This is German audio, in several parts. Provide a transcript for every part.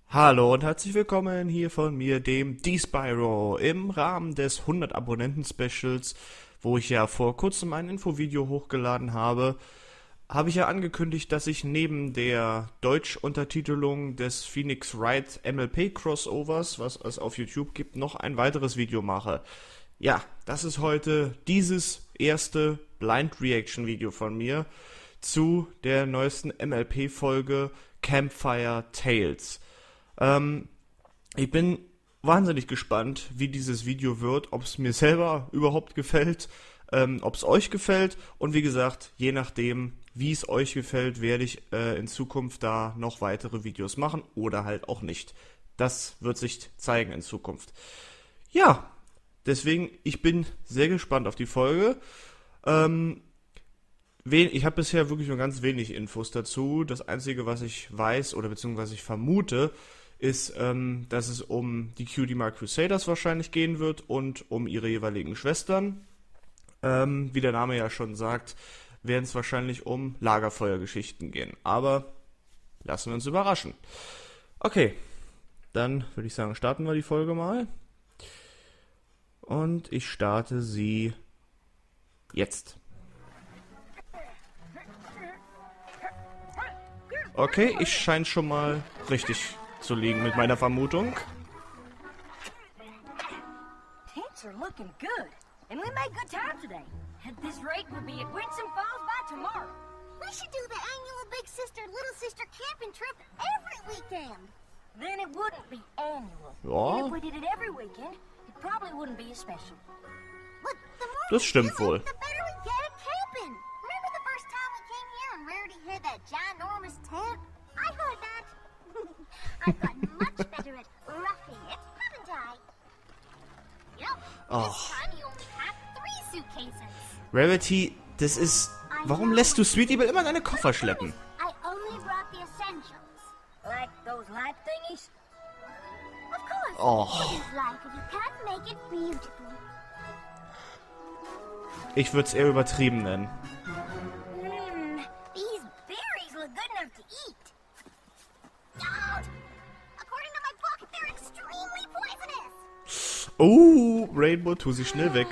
Hallo und herzlich willkommen hier von mir, dem D-Spyro, im Rahmen des 100 Abonnenten-Specials, wo ich ja vor kurzem ein Infovideo hochgeladen habe ich ja angekündigt, dass ich neben der Deutsch-Untertitelung des Phoenix Wright MLP Crossovers, was es auf YouTube gibt, noch ein weiteres Video mache. Ja, das ist heute dieses erste Blind Reaction Video von mir zu der neuesten MLP-Folge Campfire Tales. Ich bin wahnsinnig gespannt, wie dieses Video wird, ob es mir selber überhaupt gefällt, ob es euch gefällt und wie gesagt, je nachdem, wie es euch gefällt, werde ich in Zukunft da noch weitere Videos machen oder halt auch nicht. Das wird sich zeigen in Zukunft. Ja, deswegen, ich bin sehr gespannt auf die Folge. Ich habe bisher wirklich nur ganz wenig Infos dazu. Das Einzige, was ich weiß oder beziehungsweise ich vermute, ist, dass es um die Cutie Mark Crusaders wahrscheinlich gehen wird und um ihre jeweiligen Schwestern. Wie der Name ja schon sagt, werden es wahrscheinlich um Lagerfeuergeschichten gehen. Aber lassen wir uns überraschen. Okay, dann würde ich sagen, starten wir die Folge mal. Und ich starte sie jetzt. Okay, ich scheine schon mal richtig zu liegen mit meiner Vermutung. Tents are looking good, and we made good time today. At this rate, we'll be at Winsome Falls by tomorrow. We should do the annual Big Sister, Little Sister camping trip every weekend. Then it wouldn't be annual. Ja, And if we did it every weekend, it probably wouldn't be as special. But the more das we stimmt do wohl. it, the better we get at camping. Remember the first time we came here and Rarity had that ginormous tent? I heard that. I've gotten much better at roughing it, haven't I? You know, this time you only have 3 suitcases. Rarity, das ist... Warum lässt du Sweet Evil immer deine Koffer schleppen? I only brought the essentials. Like those light thingies? Of course. Oh. What is life if you can't make it beautiful? Ich würde es eher übertrieben nennen. These berries look good enough to eat. Don't! According to my book, they're extremely poisonous. Oh, Rainbow, tu sie schnell weg.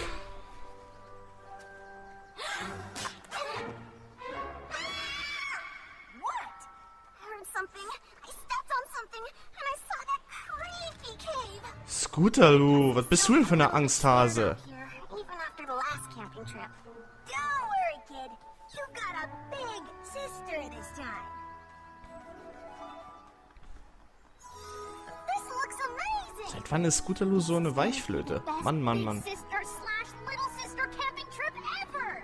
What? I heard something. I stepped on something, and I saw that creepy cave. Scooterloo, was bist du denn für eine Angsthase? Here, even after the last camping trip. Don't worry, kid. You got a big sister this time. This looks amazing. Seit wann ist Scooterloo so eine Weichflöte? Best Mann, Mann, big Mann. Sister slash little sister camping trip ever.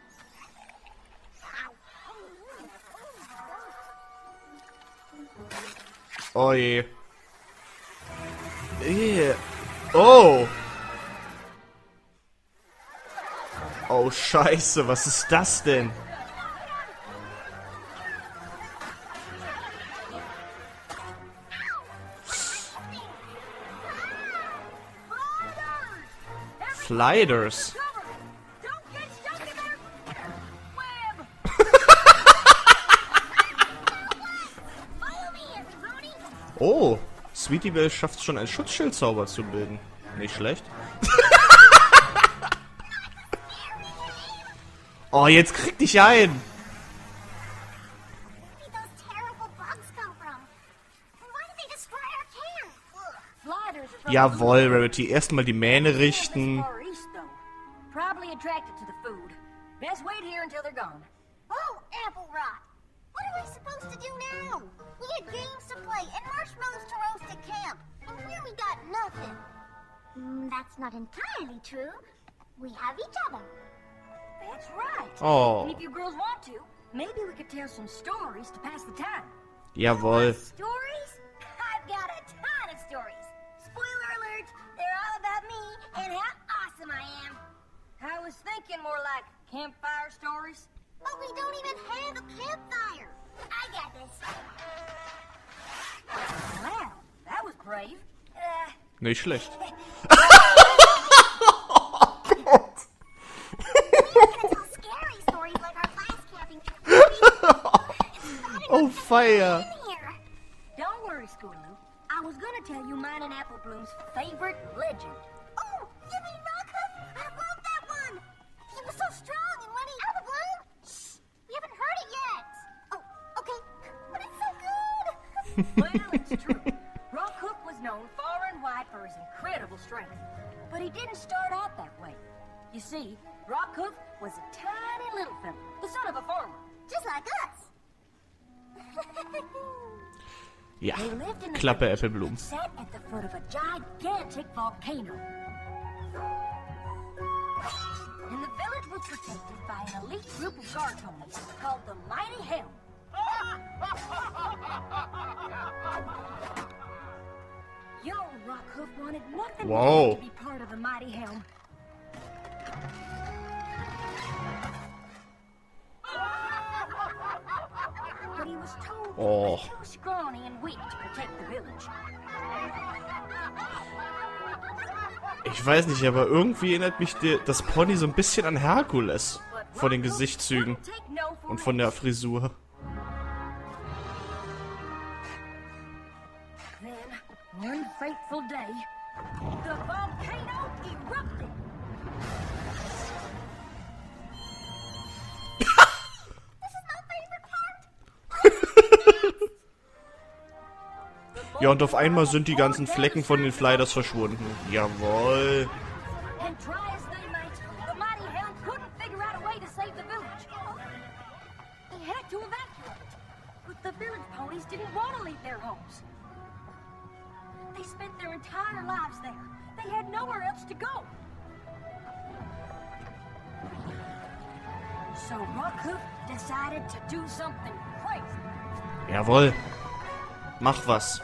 Oh je. Oh. Oh, scheiße, was ist das denn? Sliders. Don't get stuck in their web! Follow me, everybody. Oh, Sweetie Belle schafft es schon, ein Schutzschildzauber zu bilden. Nicht schlecht. Oh, jetzt krieg dich ein. Where did those terrible bugs come from? And why did they destroy our camp? Sliders are from Jawohl, Rarity. Erstmal die Mähne the richten. Far East, though. Probably attracted to the food. Best wait here until they're gone. Oh, apple rot. What are we supposed to do now? We had games to play and marshmallows to roast at camp. And here we got nothing. That's not entirely true. We have each other. That's right. Oh, And if you girls want to, maybe we could tell some stories to pass the time. jawohl. Stories? I've got a ton of stories. Spoiler alert, they're all about me and how awesome I am. I was thinking more like campfire stories. But we don't even have a campfire. I got this. Wow, that was brave. Nicht schlecht. We're gonna tell scary stories like our last camping trip. Oh, fire. In here. Don't worry, Scootaloo. I was gonna tell you mine and Apple Bloom's favorite legend. Oh, you mean Rockhoof? I love that one. He was so strong and when he... Apple Bloom? Shh, we haven't heard it yet. Oh, okay, but it's so good. Well, it's true. Rockhoof was known far and wide for his incredible strength. But he didn't start out that way. You see, Rockhoof was a tiny little fella, the son of a farmer. Just like us. Ja, They lived in the Klappe village Äppelblum. and sat at the foot of a gigantic volcano. And the village was protected by an elite group of guard ponies called the Mighty Helm. Young Rockhoof wanted nothing Whoa. more than to be part of the Mighty Helm. But he was told he was too scrawny and weak to protect the village. Ich weiß nicht, aber irgendwie erinnert mich das Pony so ein bisschen an Herkules. But Von den Rockhoof Gesichtszügen wouldn't take no for und an von der answer. Frisur. Then, one fateful day, the volcano erupted. This is my favorite part. Ja, und auf einmal sind die ganzen Flecken von den Flyders verschwunden. Jawohl. And try as they might, the Mighty Helm couldn't figure out a way to save the village. They had to evacuate, but the village ponies didn't want to leave their homes. They spent their entire lives there. They had nowhere else to go. So Rockhoof decided to do something crazy. Jawohl. Mach was.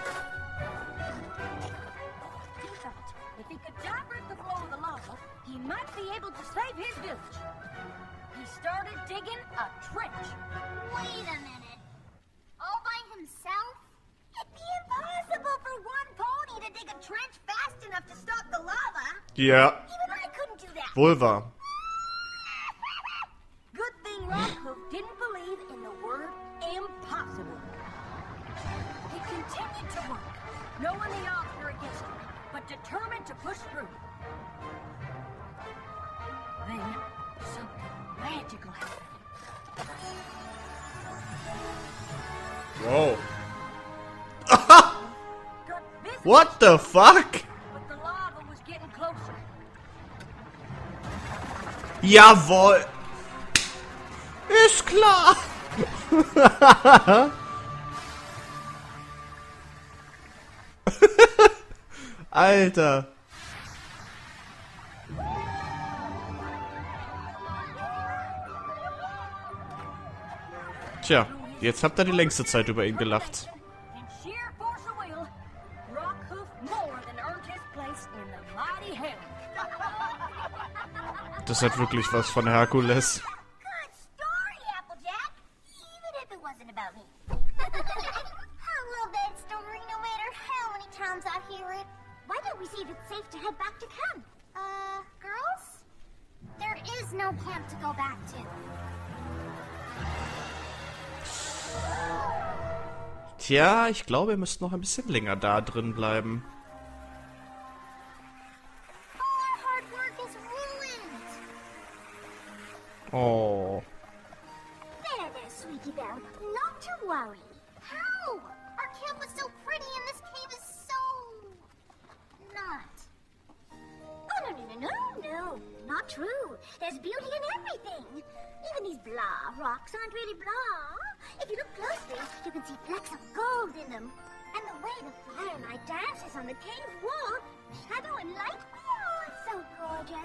He thought if he could divert the flow of the lava, he might be able to save his village. He started digging a trench. Wait a minute. All by himself? It'd be impossible for one pony to dig a trench fast enough to stop the lava. Ja, Even I couldn't do that. wohl wahr. Good thing Rockhoof didn't believe in the word impossible. He continued to work, knowing the odds were against him, but determined to push through. Then, something magical happened. Wow. Got busy, What the fuck? but the lava was getting closer. Jawohl. Ist klar. Alter. Tja, jetzt habt ihr die längste Zeit über ihn gelacht. In sheer force of will, Rockhoof more than earned his place in the Mighty Helm. Das hat wirklich was von Herkules. Good story, Applejack. Even if it wasn't about me. I love that story no matter how many times I hear it. Why don't we see if it's safe to head back to camp? Girls? There is no camp to go back to. Tja, ich glaube, ihr müsst noch ein bisschen länger da drin bleiben. All our hard work is ruined. Oh. There, sweetie Belle. Not to worry. How? Our camp was so pretty and this cave is so... not. Oh, no. Not true. There's beauty in everything. Even these blah rocks aren't really blah. If you look closely, you can see flecks of gold in them. And the way the firelight dances on the cave wall, shadow and light, oh, it's so gorgeous.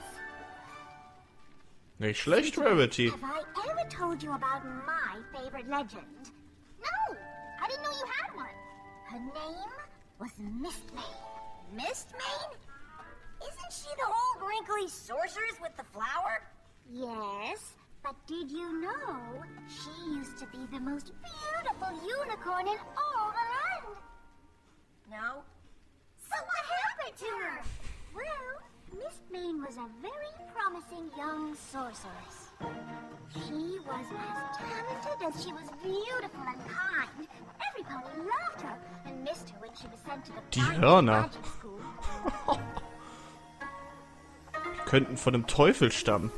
Nicht schlecht, Rarity. Have I ever told you about my favorite legend? No, I didn't know you had one. Her name was Mistmane. Mistmane? Isn't she the old wrinkly sorceress with the flower? Yes, but did you know she used to be the most beautiful unicorn in all the land? No. So what happened to her? Well, Mistmane was a very promising young sorceress. She was as talented as she was beautiful and kind. Every pony loved her and missed her when she was sent to the Die finest Hörner. magic school. Könnten von dem Teufel stammen.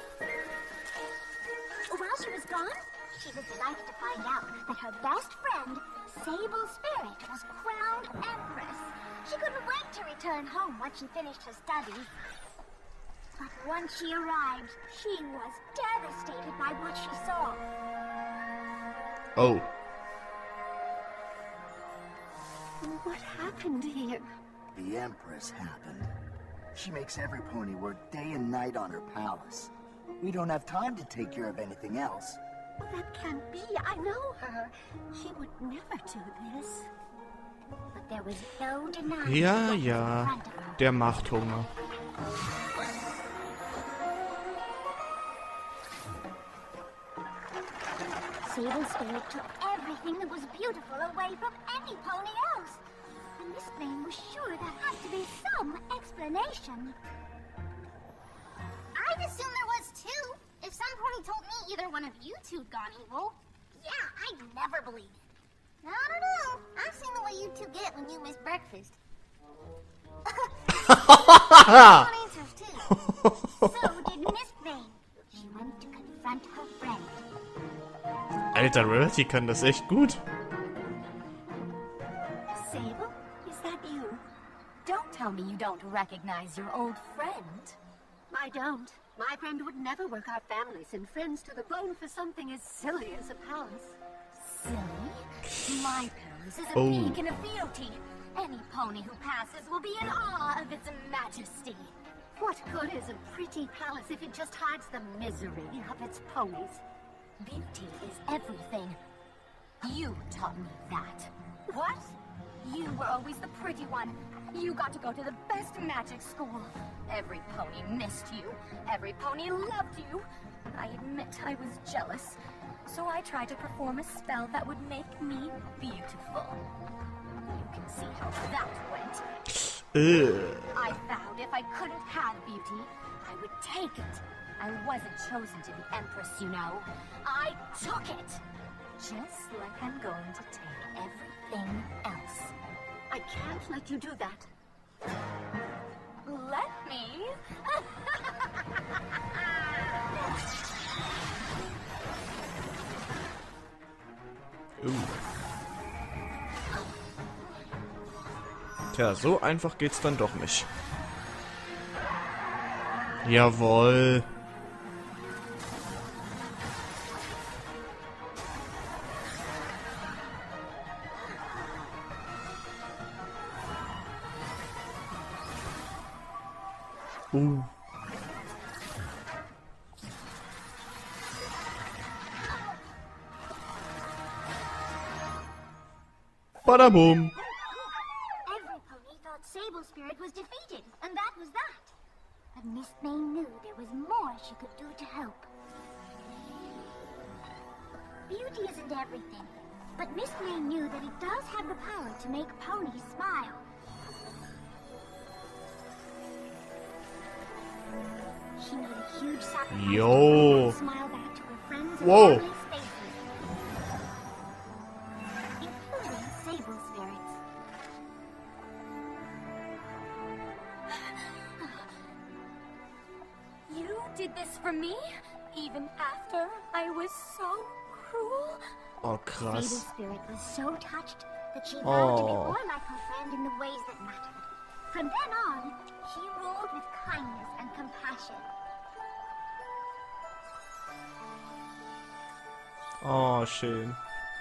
While she was gone, she was delighted to find out that her best friend, Sable Spirit, was crowned Empress. She couldn't wait to return home once she finished her studies. But once she arrived, she was devastated by what she saw. Oh. What happened here? The Empress happened. She makes every pony work day and night on her palace. We don't have time to take care of anything else. That can't be. I know her. She would never do this. But there was no denying Ja, what was in ja. front of her. Der Machthunger. Sable Spirit took everything that was beautiful away from any pony else. And Miss Blaine was sure there had to be some explanation. I'd assume there was too. If some pony told me either one of you two'd gone evil, yeah, I'd never believe it. I don't know. I've seen the way you two get when you miss breakfast. Answers too. So did Miss Blaine. She went to confront her friend. Alter, Rarity kann das echt gut. Sable, is that you? Don't tell me you don't recognize your old friend. I don't. My friend would never work our families and friends to the bone for something as silly as a palace. Silly? My palace is a Oh. peak and a fealty. Any pony who passes will be in awe of its majesty. What good is a pretty palace if it just hides the misery of its ponies? Beauty is everything. You taught me that. What? You were always the pretty one. You got to go to the best magic school. Every pony missed you. Every pony loved you. I admit I was jealous. So I tried to perform a spell that would make me beautiful. You can see how that went. I vowed if I couldn't have beauty, I would take it. I wasn't chosen to be Empress, you know. I took it. Just like I'm going to take everything else. I can't let you do that. Let me. Tja, so einfach geht's dann doch nicht. Jawohl. Badaboom. Every pony thought Sable Spirit was defeated, and that was that. But Miss May knew there was more she could do to help. Beauty isn't everything, but Miss May knew that it does have the power to make ponies smile. She made a huge sacrifice Yo. to smile back to her friends and Whoa. family's faces, including Sable Spirits. You did this for me, even after I was so cruel? Oh, Sable krass. Spirit was so touched that she vowed to be Oh. more like her friend in the ways that mattered. From then on, she ruled with kindness and compassion. Oh, schön.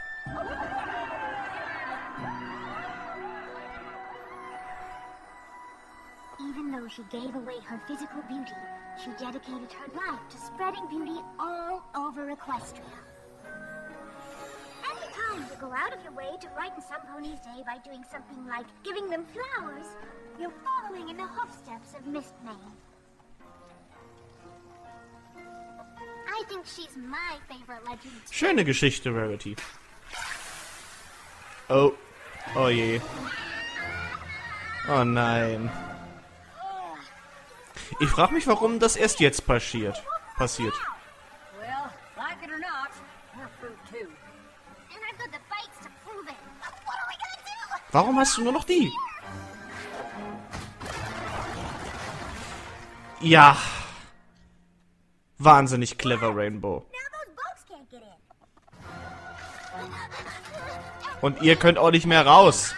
Even though she gave away her physical beauty, she dedicated her life to spreading beauty all over Equestria. Anytime you go out of your way to brighten some pony's day by doing something like giving them flowers, you're following in the footsteps of Mistmane. I think she's my favorite legend. Schöne Geschichte, Rarity. Oh. Oh je. Oh nein. Ich frage mich, warum das erst jetzt passiert. Warum hast du nur noch die? Ja. Wahnsinnig clever, Rainbow. Now those boats can't get in. Und ihr könnt auch nicht mehr raus.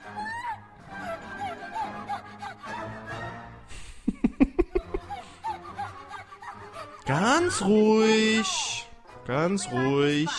Ganz ruhig. Ganz ruhig.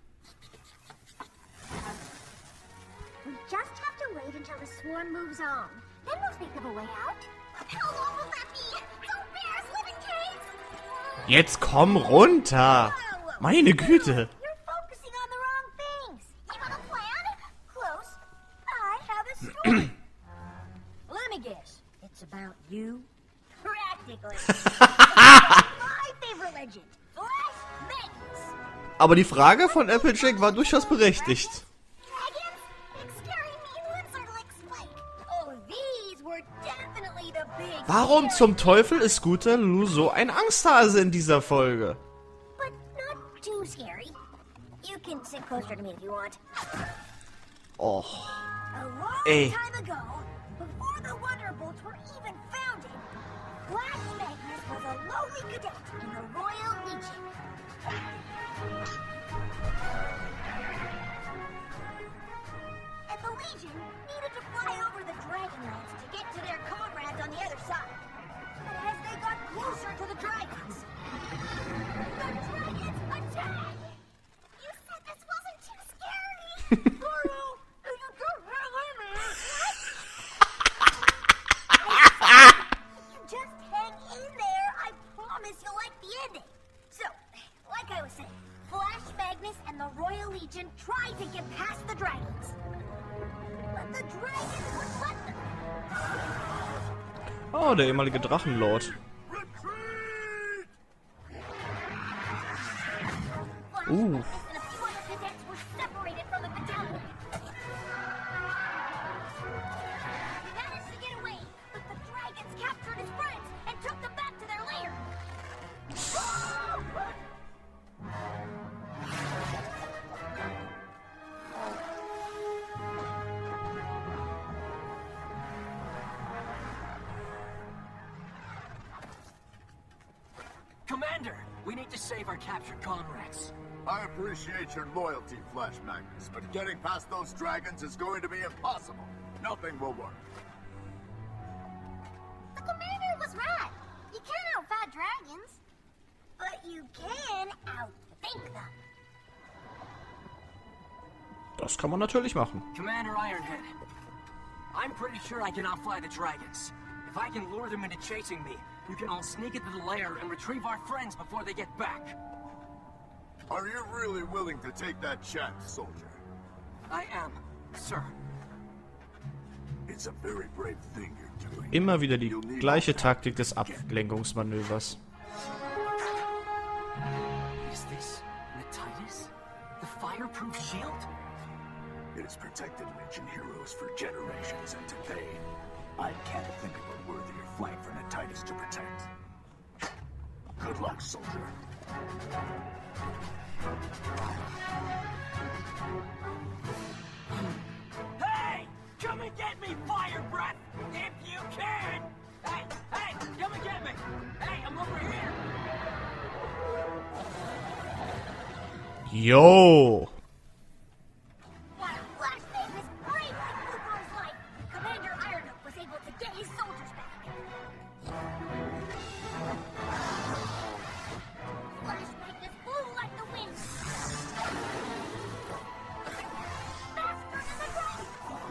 We just have to wait until the swarm moves on. Then we'll think of a way out. How long will that be? Don't bears live in caves? Jetzt komm runter. Meine Güte. You're focusing on the wrong things. You have a plan? Close. I have a story. Let me guess. It's about you? Practically. My favorite legend. Flash Maidens. Aber die Frage von Applejack war durchaus berechtigt. Dragons? Big scary mutants are like Spike. Oh, these were definitely the big Warum zum Teufel ist Scooter Lou so ein Angsthase in dieser Folge? But not too scary. You can sit closer to me if you want. Oh. A long Ey. time ago, before the Wonderbolts were even founded, Flash Magnus was a lowly cadet in the Royal Legion. And the Legion needed to fly over the Dragonlance to get to their comrades on the other side. But as they got closer to the dragons, attacked! You said this wasn't too scary! Goro, you don't hang in there! What? You just hang in there, I promise you'll like the ending. So, like I was saying, Flash Magnus and the Royal Legion tried to get past the dragons. But the dragons would let them. Oh, der ehemalige Drachenlord. Flash Ooh. Magnus and a few other cadets were separated from the battalion. He managed to get away, but the dragons captured his friends and took them back to their lair. Commander, we need to save our captured comrades. I appreciate your loyalty, Flash Magnus, but getting past those dragons is going to be impossible. Nothing will work. The commander was right. You can't outfight dragons, but you can outthink them. Das kann man natürlich machen. Commander Ironhead, I'm pretty sure I can outfly the dragons. If I can lure them into chasing me, you can all sneak into the lair and retrieve our friends before they get back. Are you really willing to take that chance, soldier? I am, sir. It's a very brave thing you're doing. Immer wieder die gleiche Taktik des Ablenkungsmanövers. Is this Natitus? The fireproof shield? It has protected Legion heroes for generations, and today, I can't think of a worthier flank for Natitus to protect. Good luck, soldier. Hey! Come and get me, Fire Breath! If you can! Hey! Hey! Come and get me! Hey, I'm over here! Yo! While Flash Magnus bravely flew for his life, Commander Ironhook was able to get his soldiers back. Flash Magnus flew like the wind. Faster than the dragon.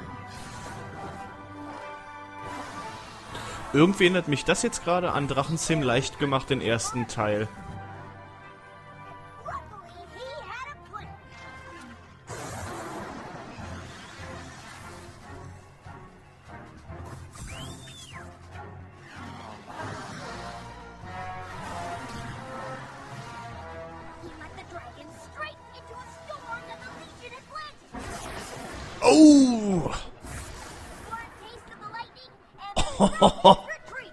Irgendwie erinnert mich das jetzt gerade an Drachenzähm leicht gemacht, den ersten Teil. Luckily, he had a plan. He led the dragon straight into a storm that the Legion had planted. Oh! For a taste of the lightning, and the dragons retreated.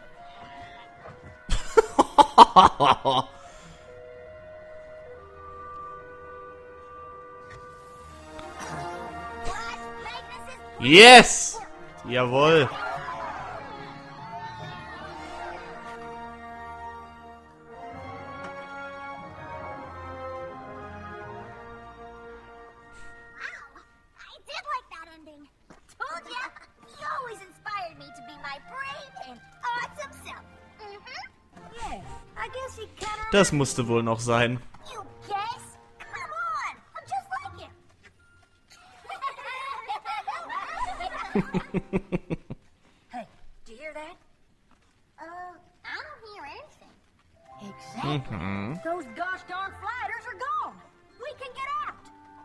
Flash Magnus's Yes! Jawohl. I did like that ending. Told ya! He always inspired me to be my brave and awesome self. Yeah, I guess he kind of... Das musste wohl noch sein. You guess? Come on! I'm just like him. Hey, do you hear that? I don't hear anything. Exactly. Those gosh darn flighters are gone. We can get out.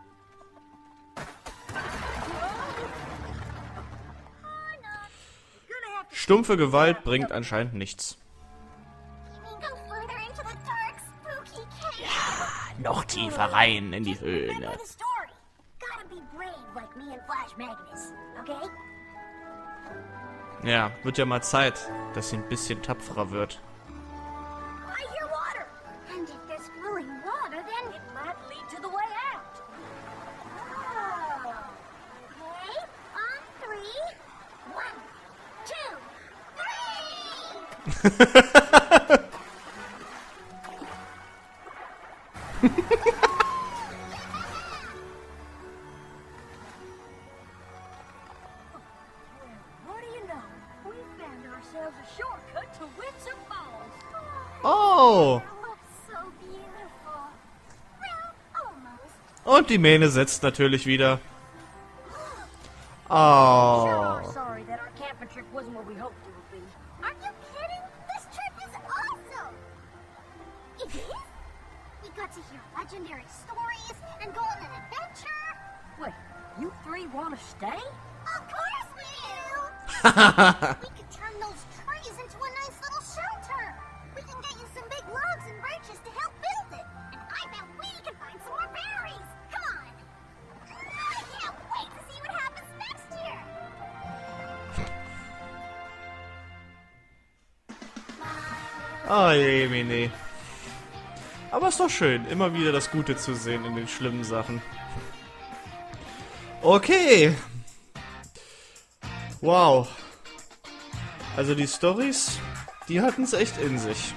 Gonna have to Stumpfe Gewalt bringt anscheinend nichts. You mean go further into the dark, spooky cave? Noch tiefer rein in die Höhle. Remember the story. Gotta be brave like me and Flash Magnus, okay? Ja, wird ja mal Zeit, dass sie ein bisschen tapferer wird. I hear water. And if there's flowing water, then it might lead to the way out. Oh. Okay, on three. 1, 2, 3. What do you know? We found ourselves a shortcut to Witz Falls. Oh! It looks so beautiful. Well, almost. Und die Mähne setzt natürlich wieder. Oh. Sorry that our camping trip wasn't what we hoped it would be. Are you kidding? This trip is awesome. It is? We got to hear legendary stories and go on an adventure. Wait, you three want to stay? Of course we do. We could turn those trees into a nice little shelter. We can get you some big logs and branches to help build it. And I bet we can find some more berries. Come on. I can't wait to see what happens next year. Oh je, Mini. Aber ist doch schön, immer wieder das Gute zu sehen in den schlimmen Sachen. Okay. Wow. Also die Storys, die hatten es echt in sich.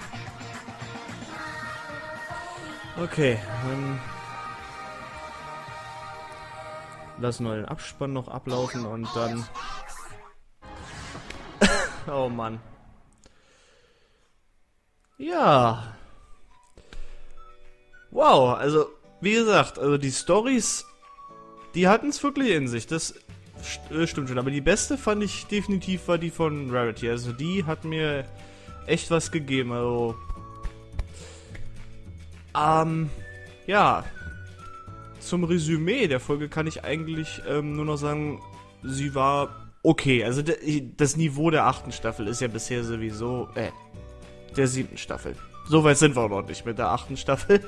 Okay, dann lassen wir den Abspann noch ablaufen und dann... Oh Mann. Ja. Wow, also wie gesagt, also die Storys, die hatten es wirklich in sich. Das stimmt schon. Aber die beste fand ich definitiv war die von Rarity. Also die hat mir echt was gegeben. Also ja. Zum Resümee der Folge kann ich eigentlich nur noch sagen, sie war okay. Also das Niveau der 8. Staffel ist ja bisher sowieso der 7. Staffel. Soweit sind wir auch noch nicht mit der 8. Staffel.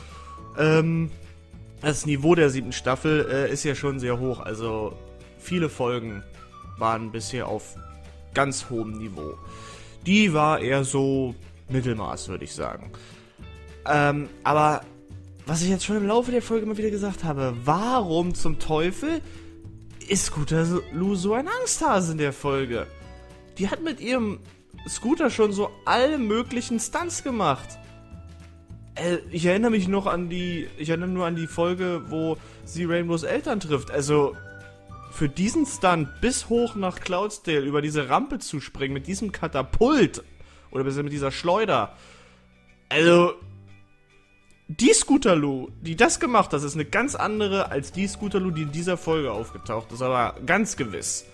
Das Niveau der 7. Staffel ist ja schon sehr hoch. Also viele Folgen waren bisher auf ganz hohem Niveau. Die war eher so Mittelmaß, würde ich sagen. Aber was ich jetzt schon im Laufe der Folge immer wieder gesagt habe, warum zum Teufel ist Scootaloo so ein Angsthase in der Folge? Die hat mit ihrem Scooter schon so alle möglichen Stunts gemacht. Ich erinnere mich noch an die Folge, wo sie Rainbows Eltern trifft. Also, für diesen Stunt bis hoch nach Cloudsdale über diese Rampe zu springen, mit diesem Katapult, oder besser mit dieser Schleuder. Also, die Scootaloo, die das gemacht hat, ist eine ganz andere als die Scootaloo, die in dieser Folge aufgetaucht ist, aber ganz gewiss.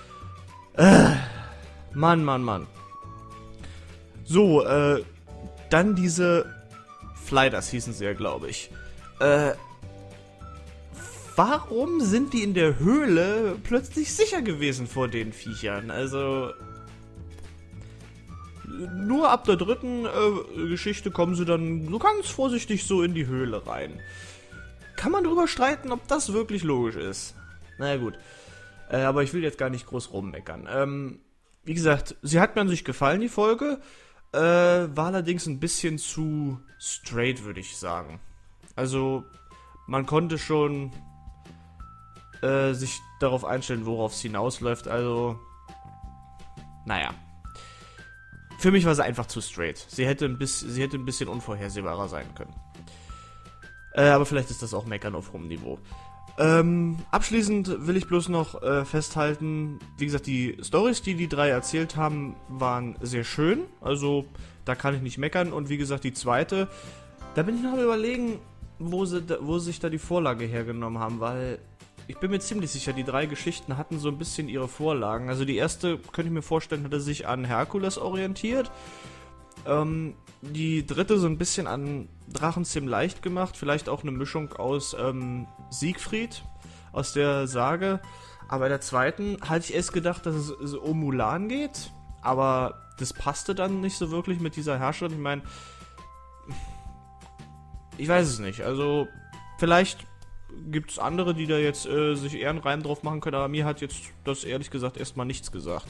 Mann. So, dann diese Flighters hießen sie ja, glaube ich. Warum sind die in der Höhle plötzlich sicher gewesen vor den Viechern? Also, nur ab der 3. Geschichte kommen sie dann so ganz vorsichtig so in die Höhle rein. Kann man drüber streiten, ob das wirklich logisch ist. Naja, gut. Aber ich will jetzt gar nicht groß rummeckern. Wie gesagt, sie hat mir an sich gefallen, die Folge. War allerdings ein bisschen zu straight, würde ich sagen. Also, man konnte schon sich darauf einstellen, worauf es hinausläuft. Also, naja. Für mich war sie einfach zu straight. Sie hätte ein bisschen unvorhersehbarer sein können. Aber vielleicht ist das auch Meckern auf hohem Niveau. Abschließend will ich bloß noch festhalten, wie gesagt, die Storys, die die drei erzählt haben, waren sehr schön. Also, da kann ich nicht meckern. Und wie gesagt, die zweite, da bin ich noch am Überlegen, wo sie sich da die Vorlage hergenommen haben, weil ich bin mir ziemlich sicher, die drei Geschichten hatten so ein bisschen ihre Vorlagen. Also die erste, könnte ich mir vorstellen, hatte sich an Herkules orientiert. Die dritte so ein bisschen an Drachenzähm leicht gemacht. Vielleicht auch eine Mischung aus Siegfried, aus der Sage. Aber bei der zweiten hatte ich erst gedacht, dass es um Mulan geht. Aber das passte dann nicht so wirklich mit dieser Herrscherin. Ich meine, ich weiß es nicht. Also, vielleicht gibt es andere, die da jetzt sich eher einen Reim drauf machen können. Aber mir hat jetzt das ehrlich gesagt erstmal nichts gesagt.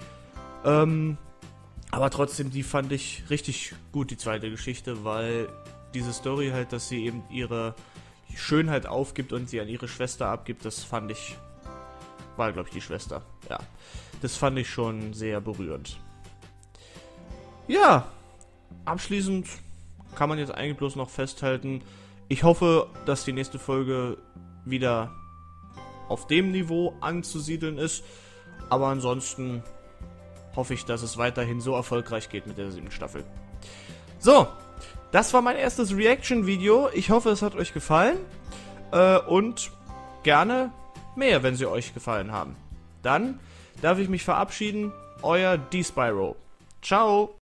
Aber trotzdem, die fand ich richtig gut, die zweite Geschichte, weil diese Story halt, dass sie eben ihre Schönheit aufgibt und sie an ihre Schwester abgibt, das fand ich, war glaube ich die Schwester, ja. Das fand ich schon sehr berührend. Ja, abschließend kann man jetzt eigentlich bloß noch festhalten, ich hoffe, dass die nächste Folge wieder auf dem Niveau anzusiedeln ist, aber ansonsten hoffe ich, dass es weiterhin so erfolgreich geht mit der 7. Staffel. So, das war mein erstes Reaction-Video. Ich hoffe, es hat euch gefallen. Und gerne mehr, wenn sie euch gefallen haben. Dann darf ich mich verabschieden. Euer D-Spyro. Ciao.